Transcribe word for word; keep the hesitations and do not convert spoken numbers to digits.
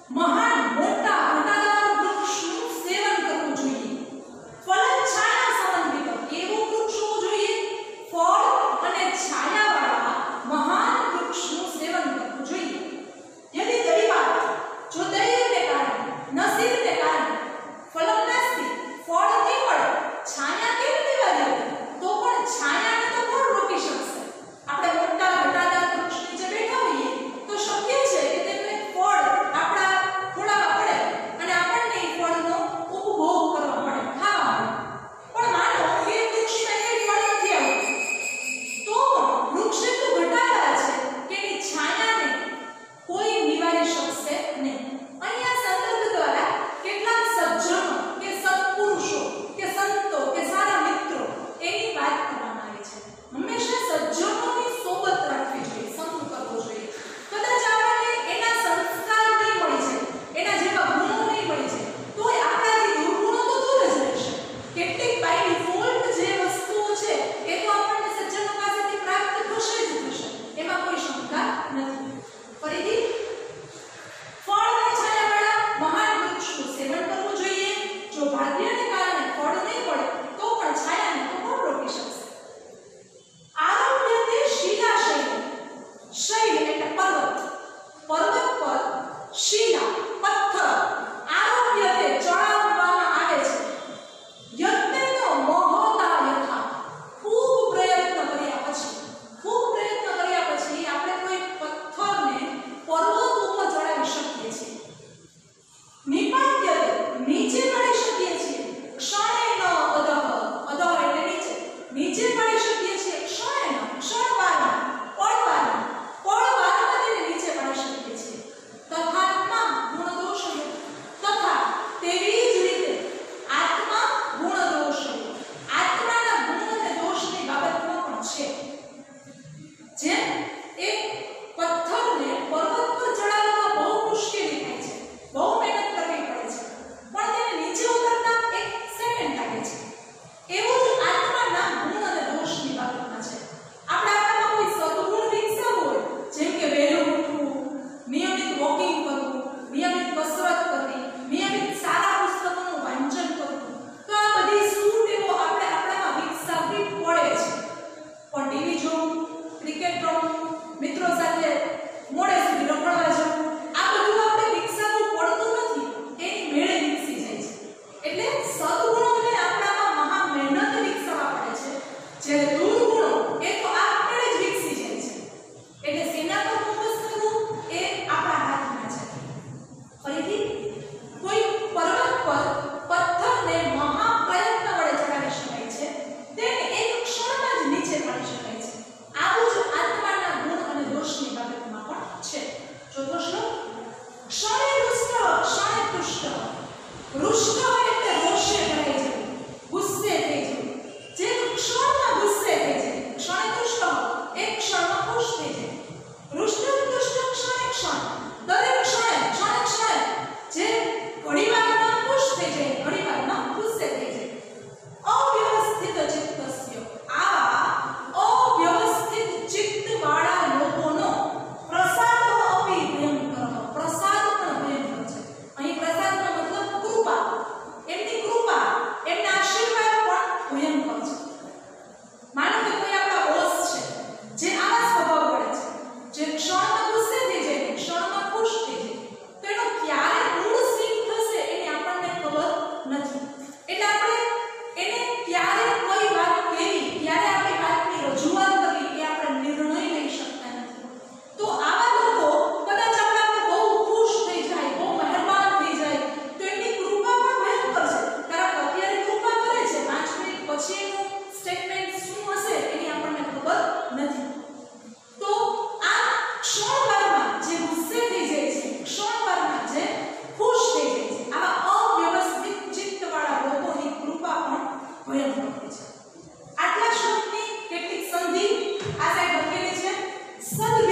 મહાન મોટા ઘટાદાર વૃક્ષનું સેવન કરવું જોઈએ. ફળ છાયા સંબંધિત એવું વૃક્ષ હોવું જોઈએ. ફળ અને છાયાવાળા મહાન વૃક્ષનું સેવન કરવું જોઈએ. यदि दैवात जो दैव के कारण नसीब के कारण फलन नास्ति फल नहीं મળે છાયા કેમ દેવા દેવી તો પણ છાયાને તો કોણ રોકી શકશે? આપણે મોટા ઘટાદાર વૃક્ષ નીચે બેઠા હોઈએ તો શક્ય છે કે તેમને ફળ આપણા ખોળામાં પડે અને આપણને એ ફળનો ઉપભોગ કરવા પડે, ખાવા પડે. પણ માનો એ વૃક્ષમાં એ ફળ નથી આવતું તો વૃક્ષ એટલું ઘટાદાર છે કે એની છાયાને કોઈ નિવારી શકશે નહીં. અહીંયા સંદર્ભ દ્વારા કેટલાક સજ્જનો કે સત્પુરુષો કે સંતો કે સારા મિત્રો એની વાત કરવામાં આવી છે. હંમેશા સજ્જનોની સોબત રાખવી જોઈએ, સંગ કરવો જોઈએ. કદાચ આપણને એના સંસ્કાર નહીં મળી છે, એના જેવા ગુણો નહીં મળી છે, તોય આપણાથી દુર્ગુણો તો દૂર જ રહેશે. કેટલીક બાય ડિફોલ્ટ જે વસ્તુઓ છે એ તો આપણને સજ્જનો પાસેથી પ્રાપ્ત થશે જ થશે, એમાં કોઈ શંકા નથી. ફરીથી ફળ અને છાયાવાળા મહાન વૃક્ષનું સેવન કરવું જોઈએ. જો ભાગ્યને કારણે ફળ નહીં મળે તો પણ છાયાને તો કોણ રોકી શકશે? આરોગ્યતે શિલાશૈલ, શૈલ એટલે પર્વત, પર્વત પર શિલા પથ્થર આરોગ્યતે ચડાવવામાં આવે છે. યત્નેનો મોહતા યથા, ખૂબ પ્રયત્ન કર્યા પછી ખૂબ પ્રયત્ન કર્યા પછી આપણે કોઈ પથ્થરને પર્વત ઉપર ચડાવી શકીએ છીએ. નિપાત્યતે નીચે પાડી શકીએ છીએ. ક્ષણેન અધઃ, અધઃ એટલે નીચે, નીચે પાડી શકીએ છીએ. ક્ષણેન ક્ષણવારમાં, પળવારમાં, પળવારમાં તેને નીચે પાડી શકીએ છીએ. તથાત્મા ગુણદોષયો, તથા તેવી જ રીતે આત્મા ગુણદોષયો, આત્માના ગુણ અને દોષની બાબતમાં પણ છે. જેમ એક પથ્થરને પર્વત પર ચડાવવામાં બહુ મુશ્કેલી થાય છે, બહુ મહેનત કરવી પડે છે, પણ તેને નીચે ઉતારતા એક સેકન્ડ લાગે છે. એવું જ આત્માના ગુણ અને દોષની બાબતમાં છે. આપણે આપણામાં કોઈ સદગુણ વિકસાવવો હોય, જેમ કે વહેલું ઉઠવું, નિયમિત વોકિંગ કરવું, નિયમિત કસરત કરવી, નિયમિત સારા પુસ્તકોનું વાંચન કરવું, તો આ બધી સૂટેવો આપણે આપણામાં વિકસાવવી પડે છે. પણ ટીવી જોવું, ક્રિકેટ રમવું, મિત્રો સાથે મોડે સુધી રખડવા જવું, આ બધું આપણે વિકસાવવું પડતું નથી, એની મેળે વિકસી જાય છે. એટલે સદગુણોને આપણામાં મહા મહેનત વિકસાવવા પડે છે, જ્યારે દુર્ગુણો એ તો આપમેળે જ વિકસી જાય છે. એટલે સેના પર ફોકસ કરવું એ આપણા હાથમાં છે. ફરીથી કોઈ પર્વત પર પથ્થરને મહા પ્રયત્ન વડે ચડાવી શકાય છે, તેને એક ક્ષણમાં જ નીચે પાડી શકાય છે. આવું જ આત્માના ગુણ અને દોષની બાબતમાં પણ છે. ચોથો શ્લોક, ક્ષણે રુષ્ટ ક્ષણે તુષ્ટ. રુષ્ટ એટલે રોષે ભરાઈ જવું, ગુસ્સે થઈ જવું. જે ક્ષણમાં ગુસ્સે થઈ જાય, ક્ષણે તુષ્ટ એક ક્ષણમાં ખુશ થઈ જાય. રુષ્ટ તુષ્ટ ક્ષણે ક્ષણ, દરેક ક્ષણે ક્ષણે ક્ષણે જે ઘડીવારમાં ખુશ થઈ જાય, ઘડીવારમાં ગુસ્સે થઈ જાય. અવ્યવસ્થિત ચિત્તસ્ય, આવા અવ્યવસ્થિત ચિત્તવાળા લોકોનો પ્રસાદ અપી ભયંકર. પ્રસાદ પણ ભયંકર છે. અહીં પ્રસાદનો મતલબ કૃપા, એમની કૃપા, એમના આશીર્વાદ પણ ભયંકર છે. માનો કે કોઈ આપણા બોસ છે જે આવા સ્વભાવ વડે છે, જે ક્ષણમાં ગુસ્સે થઈ જાય, ક્ષણમાં ખુશ થઈ જાય, તો એનો ક્યારે મૂળ સ્વિંગ થશે એની આપણને ખબર નથી. એટલે આપણે એને ક્યારે કોઈ વાત કેવી, ક્યારે આપણી વાતની રજૂઆત કરવી એ આપણે નિર્ણય લઈ શકતા નથી. તો આવા લોકો કદાચ આપણા પર બહુ ખુશ થઈ જાય, બહુ મહેરબાન થઈ જાય, તો એની કૃપા પણ ભયંકર છે. કારણ અત્યારે કૃપા કરે છે, પાંચ મિનિટ પછી એનું સ્ટેટમેન્ટ શું હશે એની આપણને ખબર નથી. તો આ ક્ષણવારમાં જે ગુસ્સે થઈ જાય છે, ક્ષણવારમાં જે ખુશ થઈ જાય છે, આવા અવ્યવસ્થિત ચિત્તવાળા લોકોની કૃપા પણ ભયંકર હોય છે. આટલા શ્લોકની કેટલીક સંધિ આ સાઈડ લખેલી છે. સદ